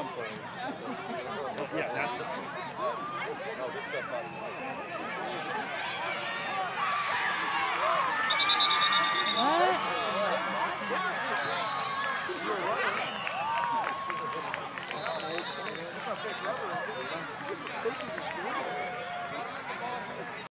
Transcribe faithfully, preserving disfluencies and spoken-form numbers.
some point. Yeah, that's the point. Oh, this stuff costs money. What?